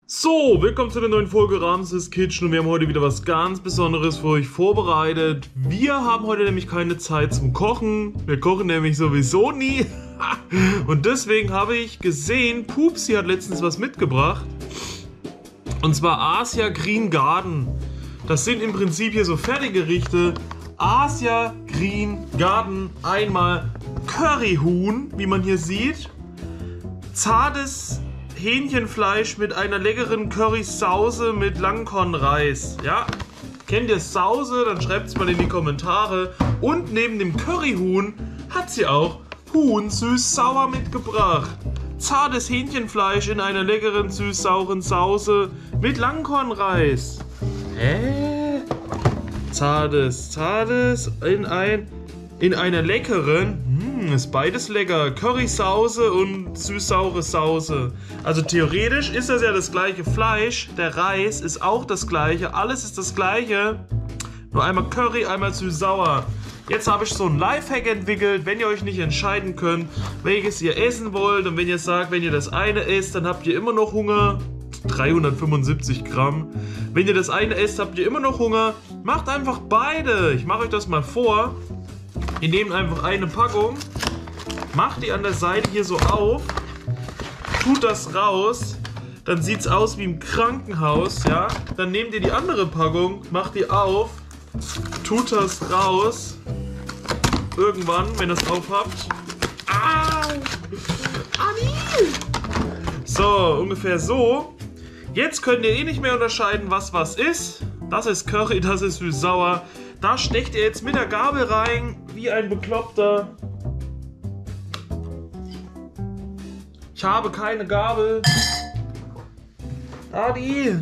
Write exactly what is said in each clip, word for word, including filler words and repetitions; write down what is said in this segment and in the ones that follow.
So, willkommen zu der neuen Folge Ramses Kitchen und wir haben heute wieder was ganz Besonderes für euch vorbereitet. Wir haben heute nämlich keine Zeit zum Kochen. Wir kochen nämlich sowieso nie. Und deswegen habe ich gesehen, Pupsi hat letztens was mitgebracht. Und zwar Asia Green Garden. Das sind im Prinzip hier so Fertiggerichte. Asia Green Garden, einmal Curryhuhn, wie man hier sieht. Zartes Hähnchenfleisch mit einer leckeren Currysauce mit Langkornreis. Ja, kennt ihr Sause? Dann schreibt es mal in die Kommentare. Und neben dem Curryhuhn hat sie auch Huhn süß-sauer mitgebracht. Zartes Hähnchenfleisch in einer leckeren süß-sauren Sauce mit Langkornreis. Hä? Zartes, zartes in ein in einer leckeren, hm, ist beides lecker, Currysauce und süß-saure Sauce. Also theoretisch ist das ja das gleiche Fleisch, der Reis ist auch das gleiche, alles ist das gleiche, nur einmal Curry, einmal süß-sauer. Jetzt habe ich so ein Lifehack entwickelt, wenn ihr euch nicht entscheiden könnt, welches ihr essen wollt, und wenn ihr sagt, wenn ihr das eine esst, dann habt ihr immer noch Hunger. dreihundertfünfundsiebzig Gramm. Wenn ihr das eine esst, habt ihr immer noch Hunger. Macht einfach beide. Ich mache euch das mal vor. Ihr nehmt einfach eine Packung, macht die an der Seite hier so auf, tut das raus, dann sieht es aus wie im Krankenhaus, ja. Dann nehmt ihr die andere Packung, macht die auf, tut das raus, irgendwann, wenn ihr es auf habt. Ah! Anni! So, ungefähr so. Jetzt könnt ihr eh nicht mehr unterscheiden, was was ist. Das ist Curry, das ist süß-sauer. Da stecht ihr jetzt mit der Gabel rein, wie ein Bekloppter. Ich habe keine Gabel. Adi.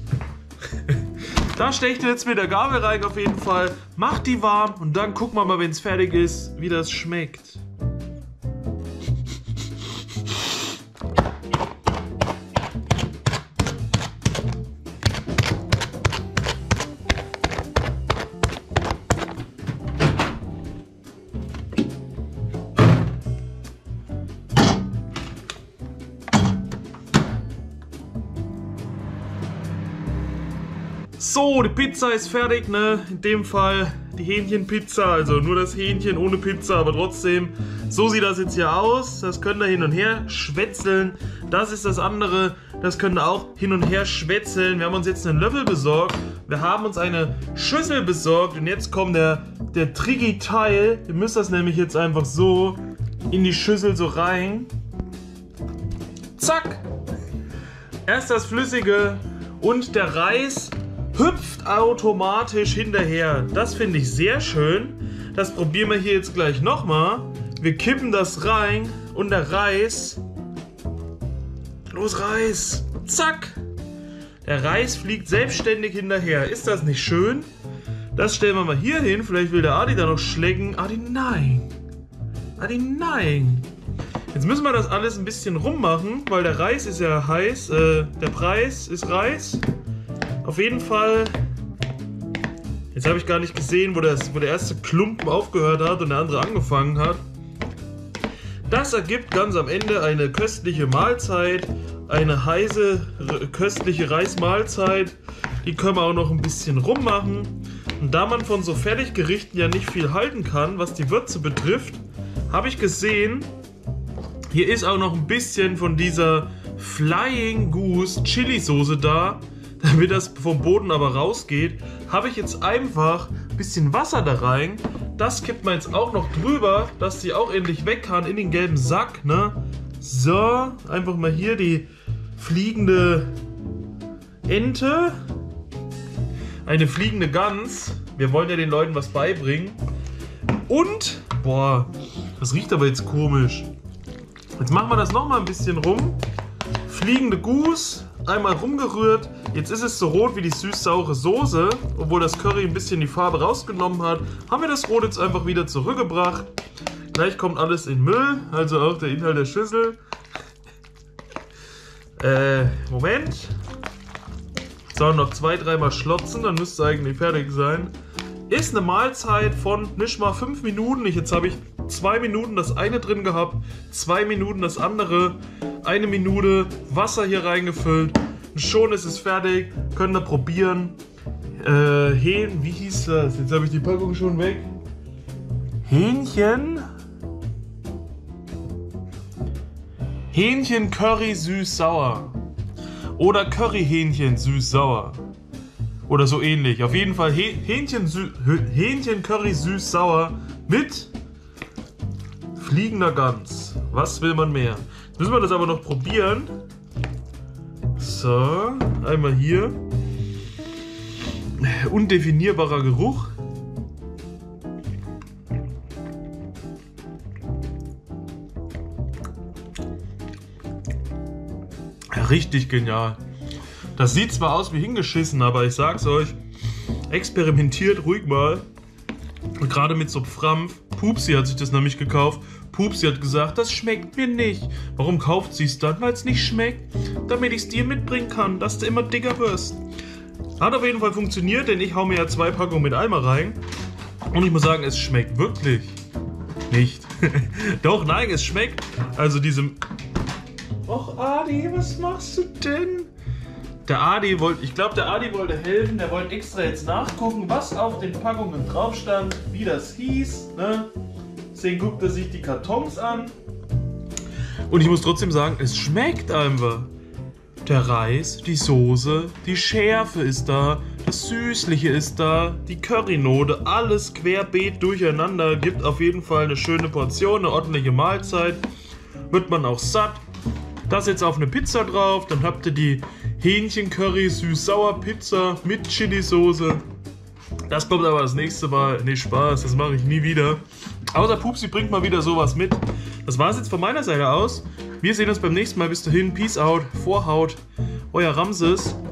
Da stecht ihr jetzt mit der Gabel rein auf jeden Fall. Macht die warm und dann gucken wir mal, wenn es fertig ist, wie das schmeckt. So, die Pizza ist fertig, ne? In dem Fall die Hähnchenpizza, also nur das Hähnchen ohne Pizza, aber trotzdem. So sieht das jetzt hier aus. Das könnt ihr hin und her schwätzeln. Das ist das andere, das könnt ihr auch hin und her schwätzeln. Wir haben uns jetzt einen Löffel besorgt. Wir haben uns eine Schüssel besorgt und jetzt kommt der, der tricky Teil. Ihr müsst das nämlich jetzt einfach so in die Schüssel so rein. Zack! Erst das Flüssige und der Reis hüpft automatisch hinterher. Das finde ich sehr schön. Das probieren wir hier jetzt gleich nochmal. Wir kippen das rein und der Reis... Los Reis! Zack! Der Reis fliegt selbstständig hinterher. Ist das nicht schön? Das stellen wir mal hier hin. Vielleicht will der Adi da noch schlecken. Adi, nein! Adi, nein! Jetzt müssen wir das alles ein bisschen rummachen, weil der Reis ist ja heiß. Äh, der Preis ist Reis. Auf jeden Fall, jetzt habe ich gar nicht gesehen, wo, das, wo der erste Klumpen aufgehört hat und der andere angefangen hat. Das ergibt ganz am Ende eine köstliche Mahlzeit, eine heiße, köstliche Reismahlzeit. Die können wir auch noch ein bisschen rummachen. Und da man von so Fertiggerichten ja nicht viel halten kann, was die Würze betrifft, habe ich gesehen, hier ist auch noch ein bisschen von dieser Flying Goose Chili Soße da. Damit das vom Boden aber rausgeht, habe ich jetzt einfach ein bisschen Wasser da rein. Das kippt man jetzt auch noch drüber, dass die auch endlich weg kann in den gelben Sack, ne? So, einfach mal hier die fliegende Ente. Eine fliegende Gans. Wir wollen ja den Leuten was beibringen. Und, boah, das riecht aber jetzt komisch. Jetzt machen wir das nochmal ein bisschen rum. Fliegende Goose. Einmal rumgerührt, jetzt ist es so rot wie die süß-saure Soße, obwohl das Curry ein bisschen die Farbe rausgenommen hat, haben wir das Rot jetzt einfach wieder zurückgebracht. Gleich kommt alles in Müll, also auch der Inhalt der Schüssel. Äh, Moment. So, noch zwei, dreimal schlotzen, dann müsste es eigentlich fertig sein. Ist eine Mahlzeit von nicht mal fünf Minuten. Ich, jetzt habe ich zwei Minuten das eine drin gehabt, zwei Minuten das andere, eine Minute Wasser hier reingefüllt. Und schon ist es fertig. Könnt ihr probieren. Äh, Hähn, wie hieß das? Jetzt habe ich die Packung schon weg. Hähnchen. Hähnchen Curry süß-sauer. Oder Curryhähnchen süß-sauer. Oder so ähnlich. Auf jeden Fall Hähnchen, Hähnchen Curry süß-sauer mit fliegender Gans. Was will man mehr? Jetzt müssen wir das aber noch probieren. So, einmal hier. Undefinierbarer Geruch. Richtig genial. Das sieht zwar aus wie hingeschissen, aber ich sag's euch, experimentiert ruhig mal. Und gerade mit so Frampf. Pupsi hat sich das nämlich gekauft. Pupsi hat gesagt, das schmeckt mir nicht. Warum kauft sie es dann? Weil es nicht schmeckt. Damit ich es dir mitbringen kann, dass du immer dicker wirst. Hat auf jeden Fall funktioniert, denn ich hau mir ja zwei Packungen mit Eimer rein. Und ich muss sagen, es schmeckt wirklich nicht. Doch, nein, es schmeckt. Also diesem... Och, Adi, was machst du denn? Der Adi wollte, ich glaube, der Adi wollte helfen. Der wollte extra jetzt nachgucken, was auf den Packungen drauf stand, wie das hieß. Ne? Deswegen guckt er sich die Kartons an. Und ich muss trotzdem sagen, es schmeckt einfach. Der Reis, die Soße, die Schärfe ist da, das Süßliche ist da, die Currynote, alles querbeet durcheinander. Gibt auf jeden Fall eine schöne Portion, eine ordentliche Mahlzeit. Wird man auch satt. Das jetzt auf eine Pizza drauf, dann habt ihr die Hähnchen-Curry süß-sauer-Pizza mit Chili-Soße. Das kommt aber das nächste Mal. Nee, Spaß, das mache ich nie wieder. Außer Pupsi bringt mal wieder sowas mit. Das war es jetzt von meiner Seite aus. Wir sehen uns beim nächsten Mal. Bis dahin, Peace out, Vorhaut, euer Ramses.